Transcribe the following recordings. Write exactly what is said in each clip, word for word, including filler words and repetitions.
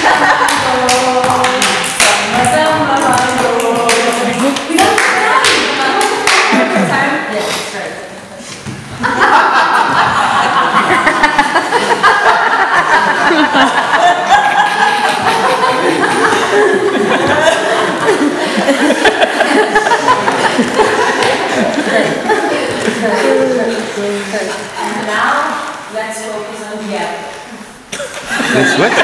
And now, let's focus on the apple. Let's what?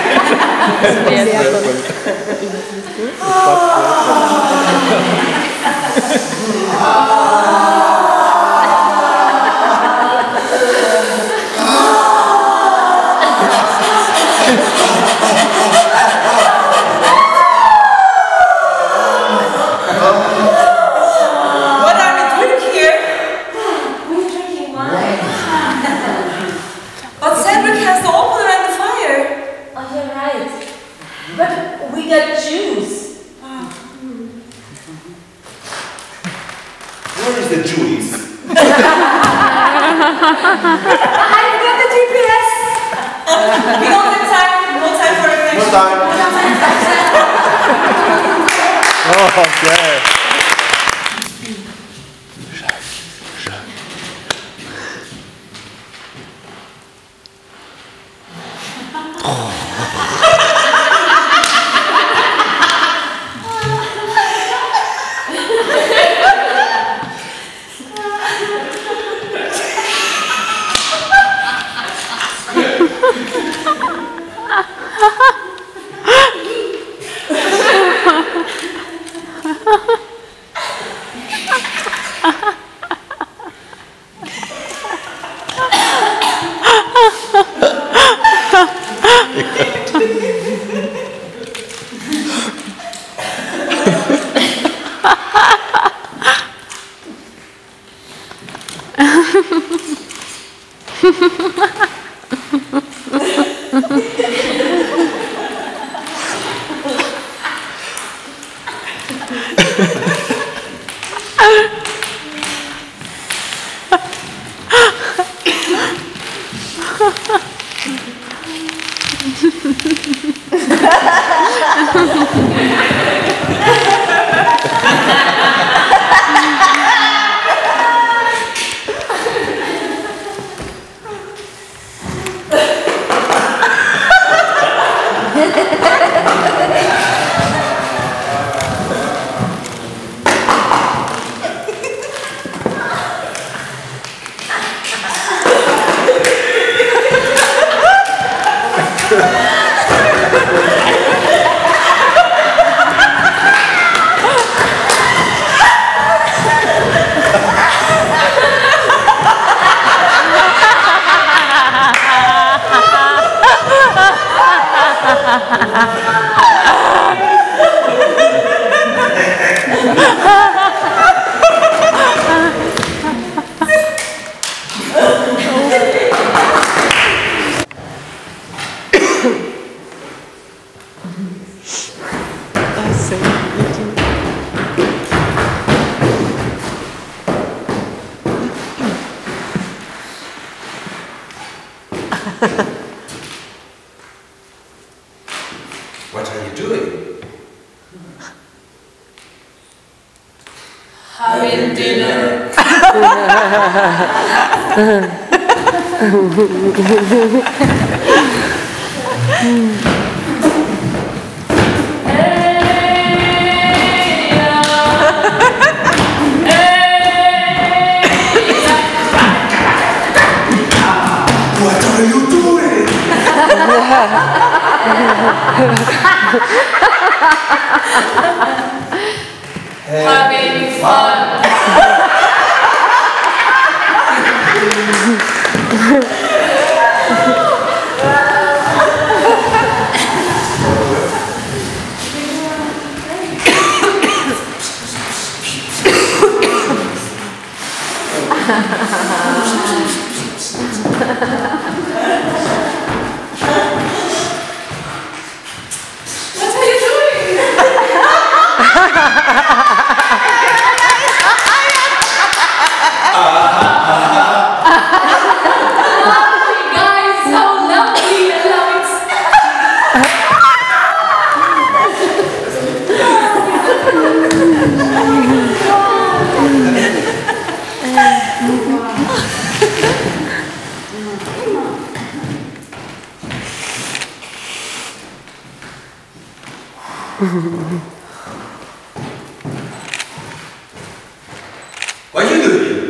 But we got juice. Oh. Where is the juice? I've got the G P S. We don't have time. No time for reflection. No time. Oh, okay. What are you doing? Having dinner. What are you doing? Having fun. What are you doing? Guys, so lovely. I love it. What are you doing?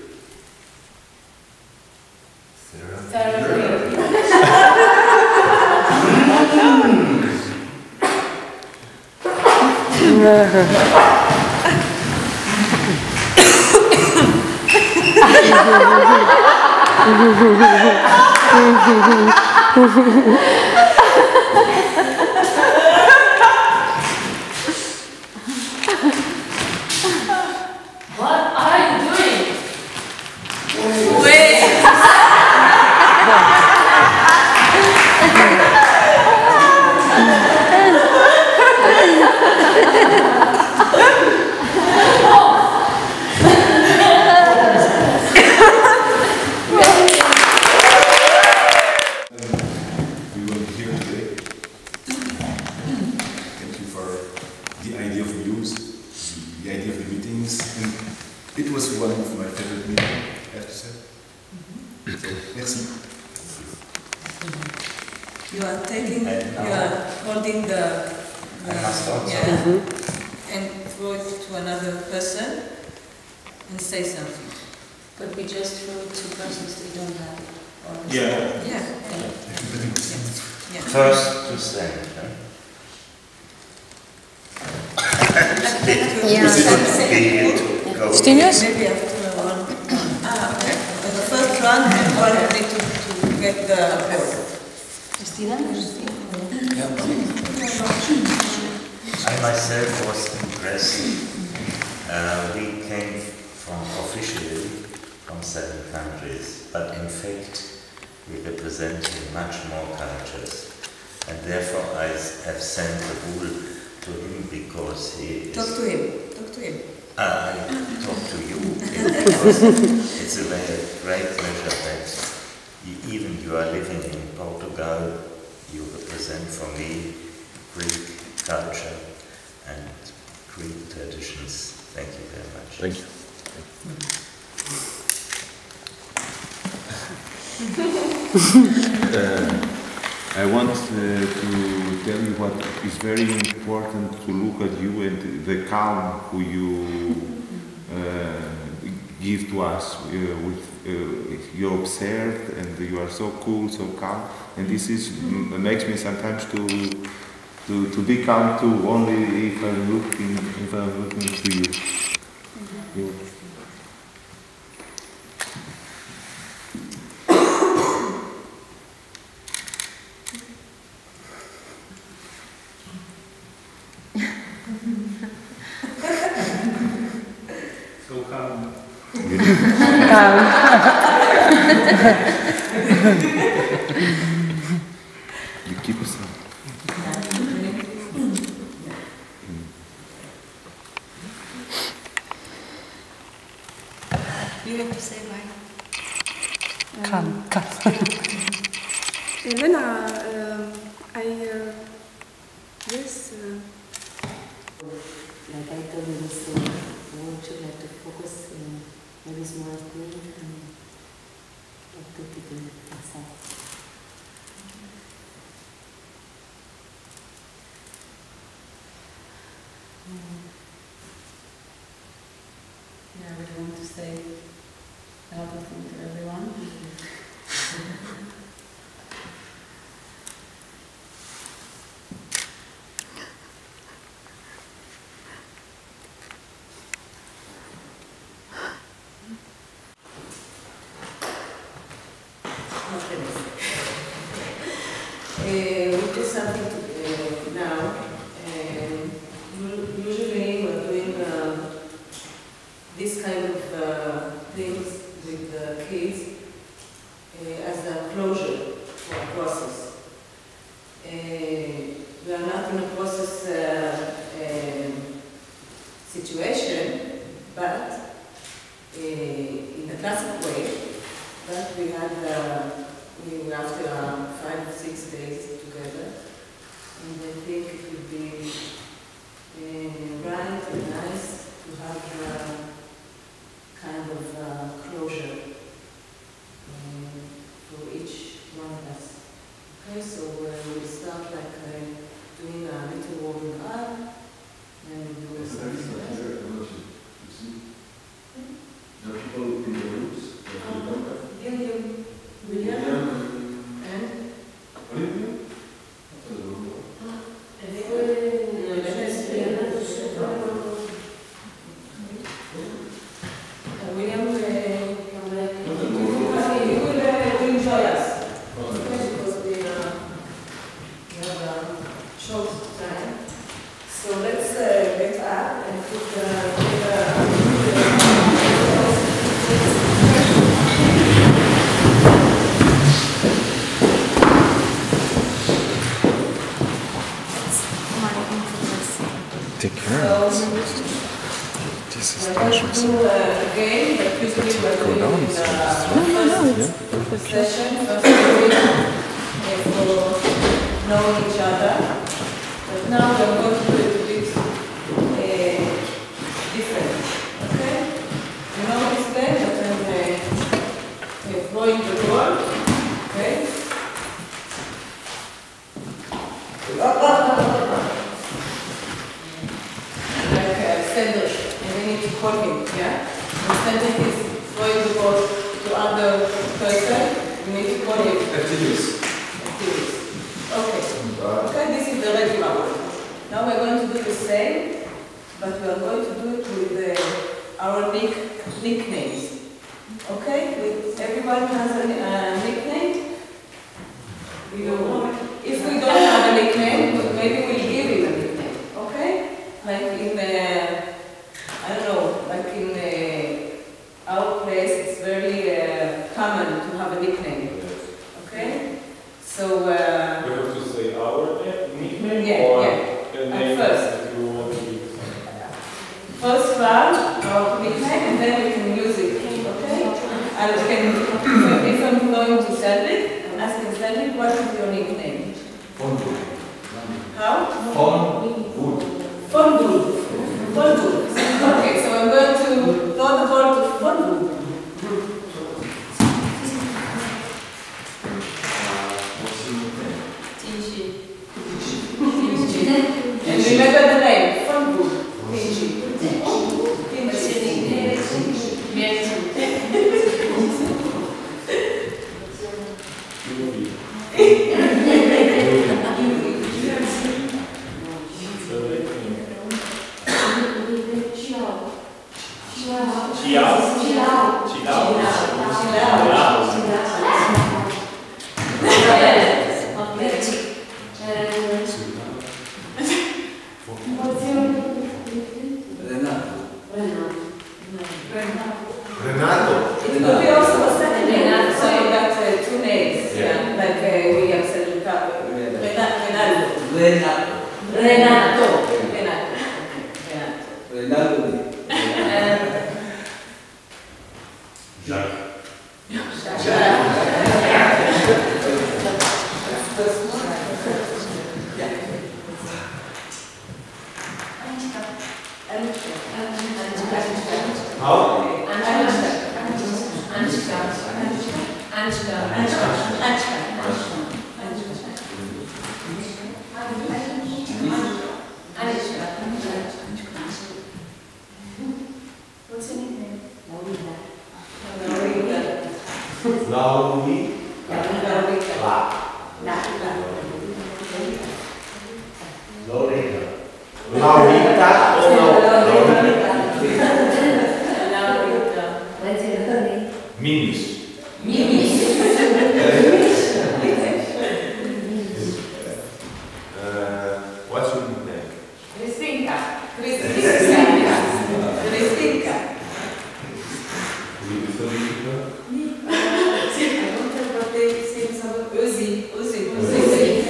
What are you doing? Wait. We were here today. Thank you for the idea of news, the idea of the meetings, and it was one of my favorite meetings, I have to say. So, merci. You are taking, you are holding the, the yeah, and throw it to another person and say something. But we just threw it to persons we don't have. Or Yeah. Yeah. Yeah. Yeah. First to say, huh? Yeah. Stimulus? Maybe after one. Ah, okay. For the first one, everyone need to, to get the award. I myself was impressed. Uh, we came from officially from seven countries, but in fact we represent much more cultures. And therefore I have sent the bull to him because he is... Talk to him. Talk to him. Uh, I talk to you because it's a very great pleasure that you, even you are living in Portugal, you represent for me Greek culture and Greek traditions. Thank you very much. Thank you. uh, I want uh, to tell you what is very important to look at you and the calm who you uh, give to us. Uh, with uh, you observe and you are so cool, so calm, and this is makes me sometimes to to to be calm too. Only if I'm looking if I'm looking to you. you So calm. You keep us up. You have to say why. Come, come. Elena, uh, I, uh, yes, uh, Like I told you, this uh, work should have to focus in maybe small things and like to keep it inside. Yeah, we want to say a lot of things to everyone. Uh, we do something to, uh, now. Uh, usually we're doing uh, this kind of uh, things with the kids uh, as a closure for a process. Uh, we are not in a process uh, uh, situation, but uh, in a classic way. But we had uh, we after uh, five six days together, and I think it would be uh, right and nice to have uh, kind of uh, closure uh, for each one of us. Okay, so uh, we'll start like uh, doing a little warming up. short time. So let's uh, get up and put the, Take care. so, This is we're going to dangerous. do uh, again, but usually we're Go doing down. in So the this first is session, first meeting, uh, for knowing each other. But now we're going to do it a bit uh, different, okay? You know this way, but then uh, we're throwing the ball, okay? Like uh, Sanders, and we need to call him, yeah? And Sanders is throwing the ball to other person, we need to call him. Activities. Activities. Okay. Okay, this is the regular one. Now we're going to do the same, but we are going to do it with uh, our nick nicknames. Okay? With, everyone has a uh, nickname. We don't, if we don't have a nickname, maybe we'll give it a nickname. Okay? Like in, uh, I don't know, like in uh, our place, it's very uh, common to have a nickname. Okay? So, uh, We have to say our nickname Yeah, or yeah. the At name first. that you want to use. first round, our nickname, and then we can use it. Okay? And we can, if I'm going to Cedric, I'm asking Cedric, what is your nickname? How? Fonwood. Fonwood. Fonwood. Okay, so I'm going to throw the ball to Fonwood. And remember the name, Fonwood. Tinchi. Renato. It could be also a second name, so you got uh, two names, yeah, like uh, William said, Renato. Renato. Renato. Renato. Renato. Renato. Renato. And Jacques. How? what's your nickname? Laurita. Lauri. Laurita. La. Laurita. Lorena. Laurita. Oh no. Laurita. What's your name? Minis. Uh, what's your nickname? Cristinka. Cristinka. Cristinka. I don't have what they say some Uzi. Uzi. Uzi.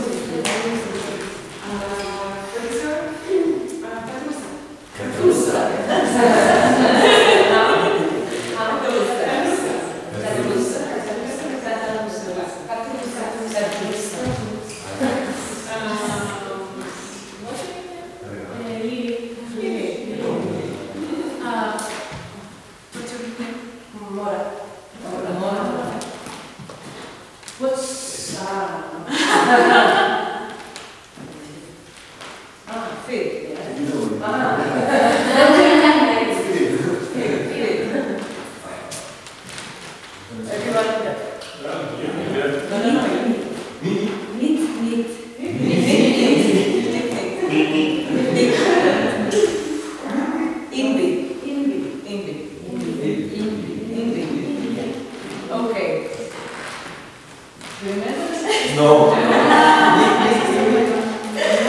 What's ah? Ah, Phil. Ah. Everyone. No, no, no. Neat, neat. Indy. Indy. Indy. Indy. Okay. Remember? No.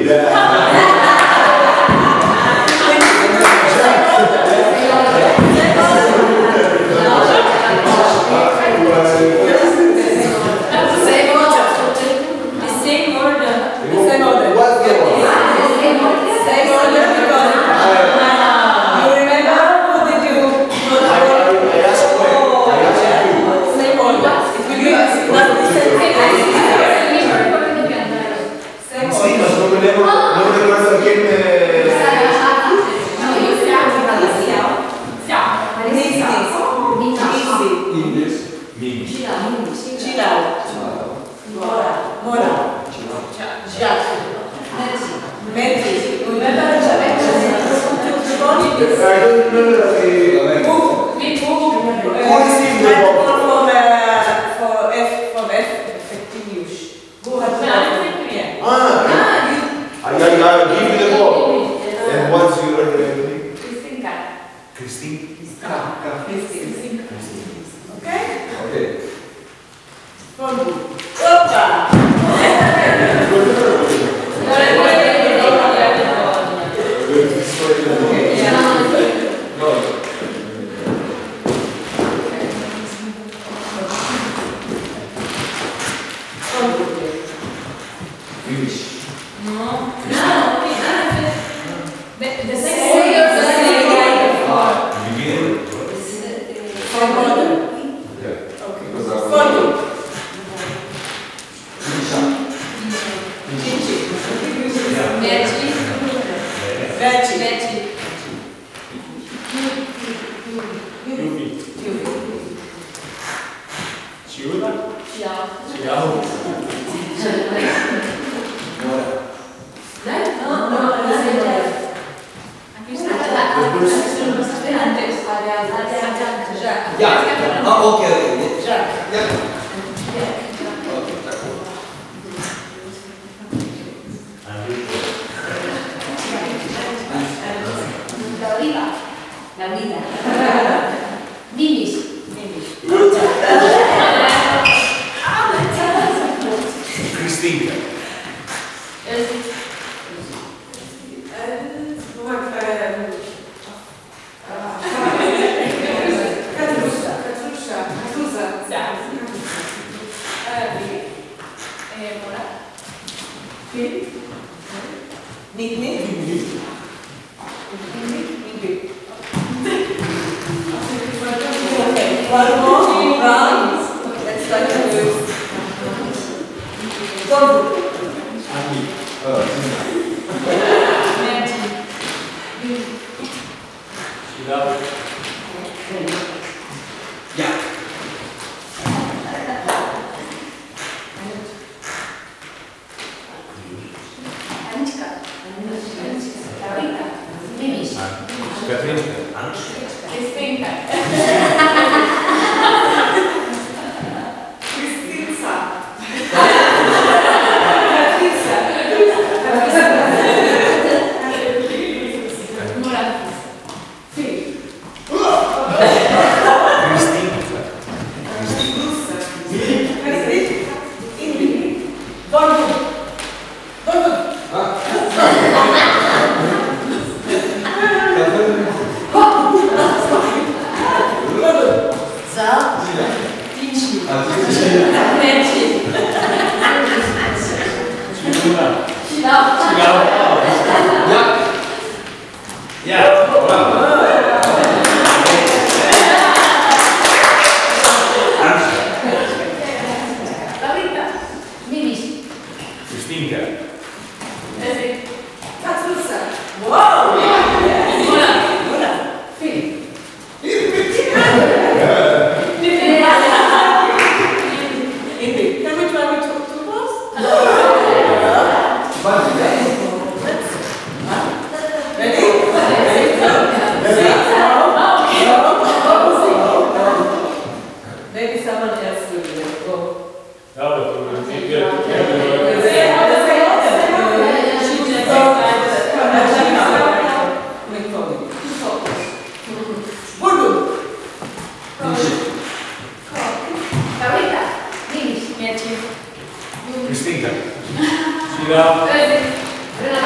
Cristina.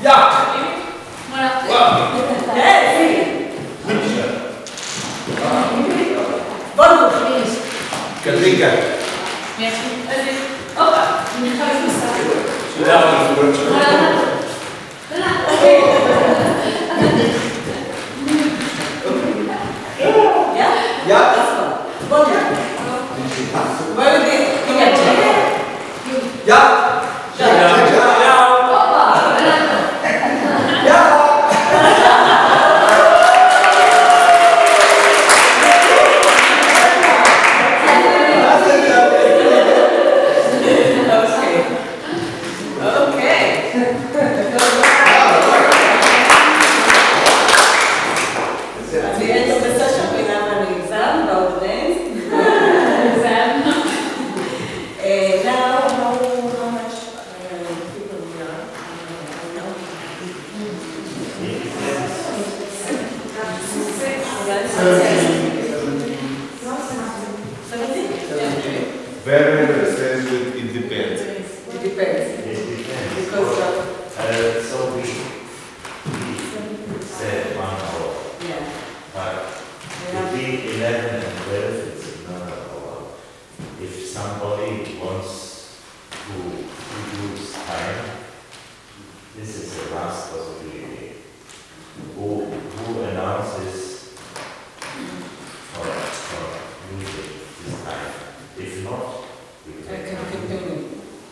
Very sensitive, it depends. It depends. It depends. Because of, Uh, so we, we said one hour, yeah. but between eleven and twelve it's another hour. If somebody wants to reduce time, this is the last possibility. Who, who announces for, for using this time? If not, we I can can continue.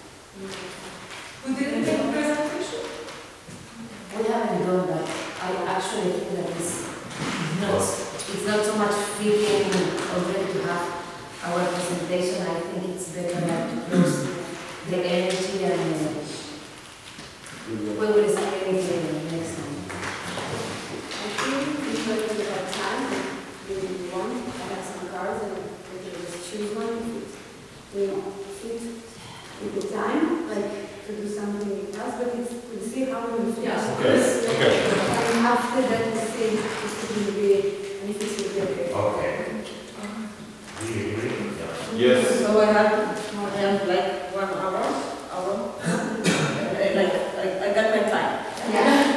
We didn't make a presentation. We haven't done that. I actually think that it's not, it's not so much fitting already to have our presentation. I think it's better not to close the energy and uh, we will say anything next time. I think we should have about time. We need one. I have some cards and we can just choose one. We fit with the time, like to do something else, but it's to see how we finish. Yeah. this. Okay, okay. And after that, we see if it will be, and if it will be okay. Okay. Do you agree? Yeah. Yes. So I have more than like one hour, hour. And like, I, I got my time. Yeah.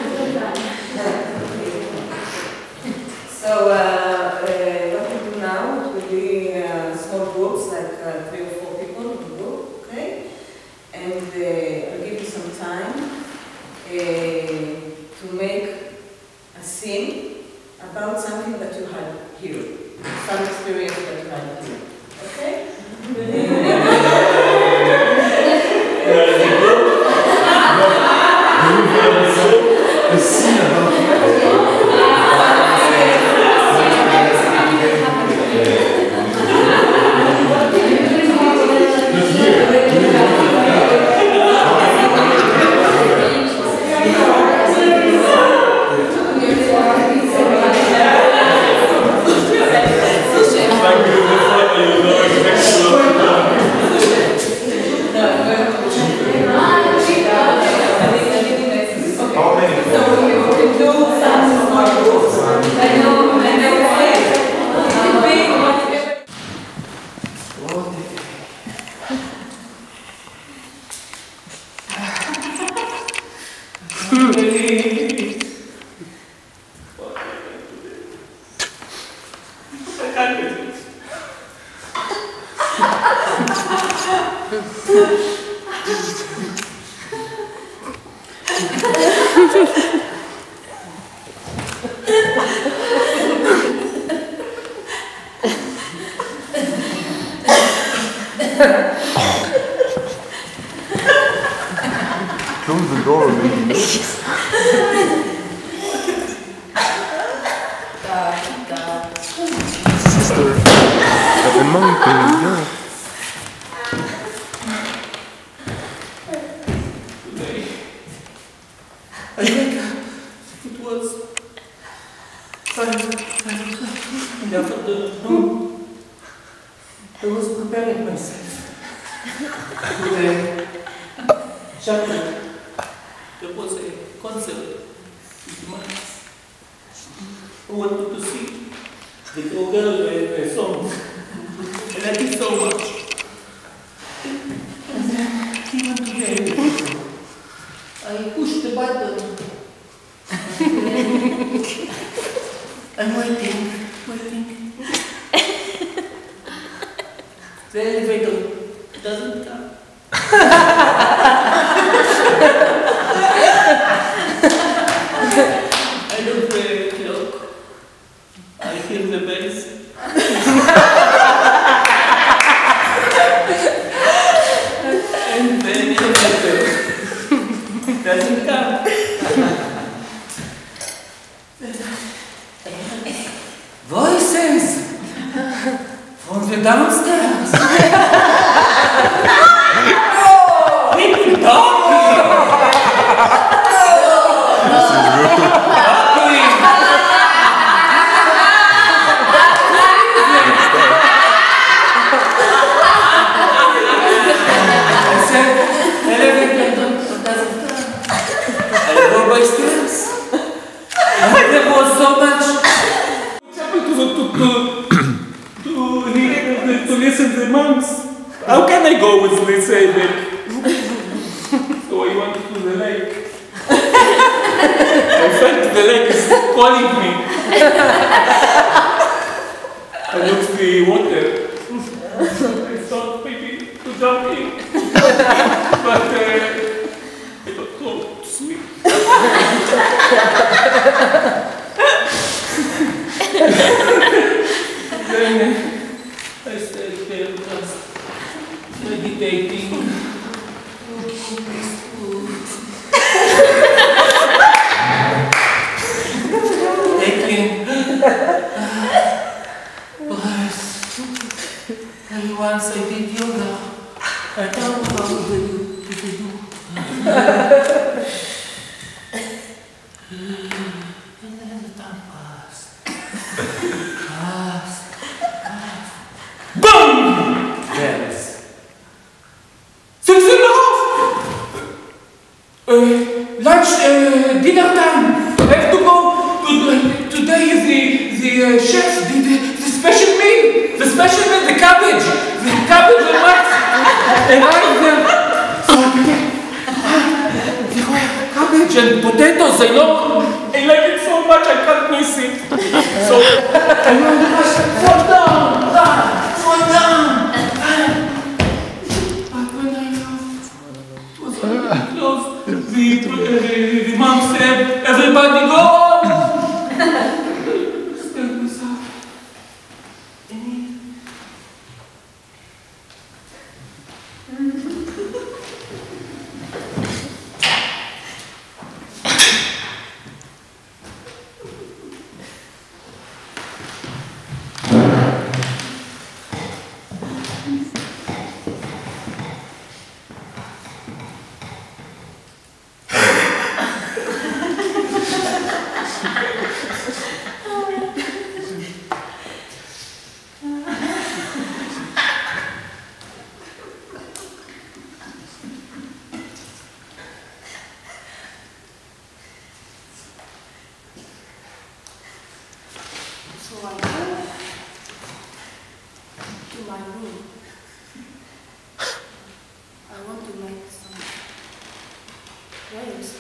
So uh, uh, what we do now, it will be uh, small groups, like uh, three or four people in a group, okay? And uh, I'll give you some time uh, to make a scene about something that you had here, some experience that you had here, okay? A scene about Close the door, maybe. Sister, a mountain, yeah. I think it was five, five in the afternoon. I was preparing myself with a jacket. There was a concert with Max. I wanted to see the little girl and a song. And I did so much. And then even today, I pushed the button I go with this headache? So I went to the lake. I felt the lake is calling me. I looked the water. I thought maybe to jump in. But uh, I got cold to sleep. Then uh, I stayed there just meditating. Taking breath. And once I did yoga, I don't know how to do. And then the time passed. Passed. Passed. Boom! Yes. Six and a half! Uh, lunch, uh, dinner time. I have to go. To, uh, today is the, the uh, chef, the, the, the special meal. The special meal, the cabbage. The cabbage and what? And I there. So I began. Cabbage and potatoes, I know. I like it so much, I can't miss it. So I went, fall down, down, fall down. But when I looked, it was already closed. The, uh, the mom said, everybody go home. Stayed without any. So I go to my room. I want to make some prayers.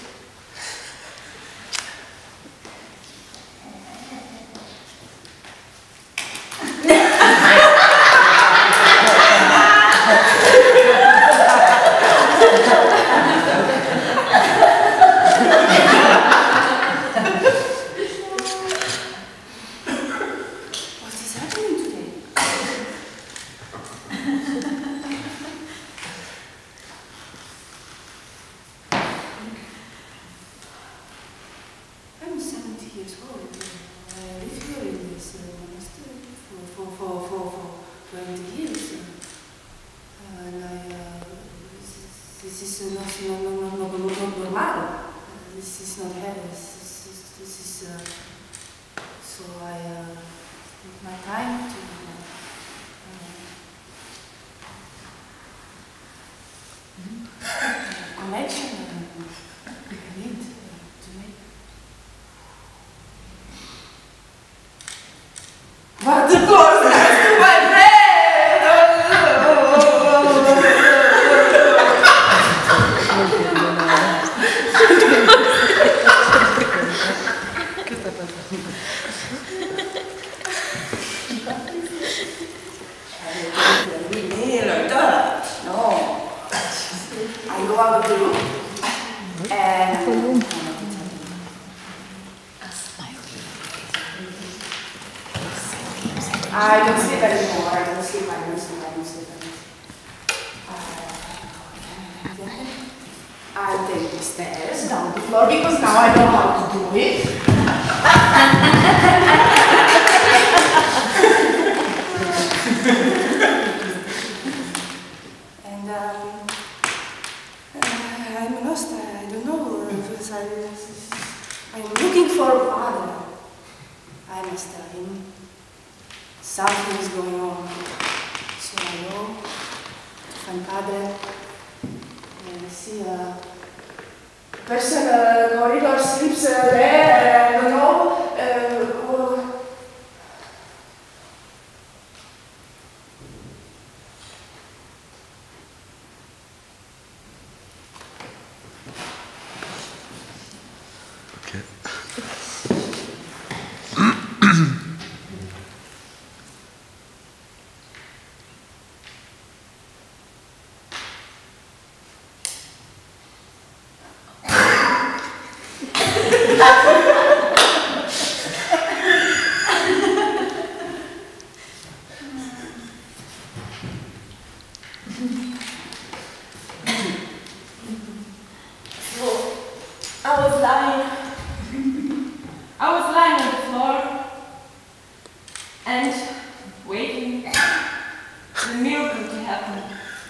I'm seventy years old. I live here in this uh, monastery for, for, for, for, for twenty years. Uh, and I, uh, this is, this is uh, not, not, not, not, not, not normal. Uh, this is not heaven. This is, this is uh, so I uh, take my time to uh, connection and need to make. But the course has to my No. I go out of the room and I don't sleep anymore. I don't sleep. I don't sleep. I don't sleep. I take the stairs down the floor because now I know how to do it. And um, I'm lost. I don't know because I, I'm looking for a father. I must tell him something is going on. So I go to find Padre and I see a person in the corridor sleeps uh, there. I don't know. Uh, oh. I was lying. I was lying on the floor and waiting for the miracle to happen.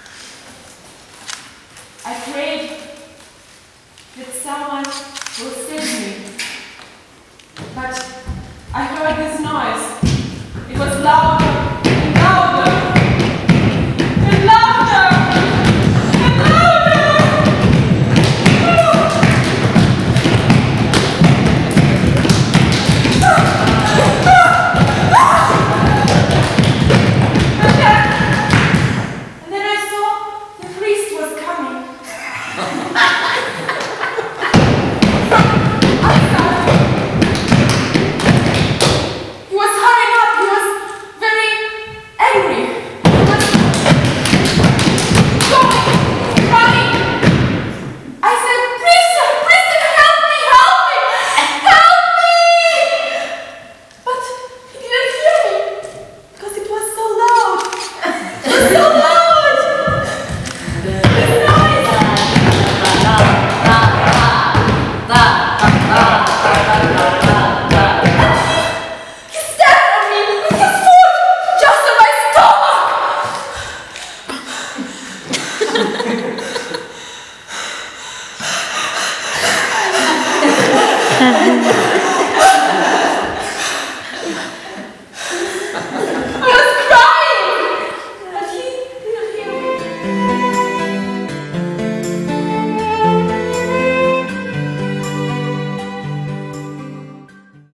I prayed that someone will save me, but I heard this noise. It was louder and louder and louder and louder. And then I saw the priest was coming. He was hurrying up. He was very angry. He was going, running. I said, "Priest, priest, help me, help me, help me!" But he didn't hear me because it was so loud. It was so loud. This noise. He stepped on me with his foot just on my stomach.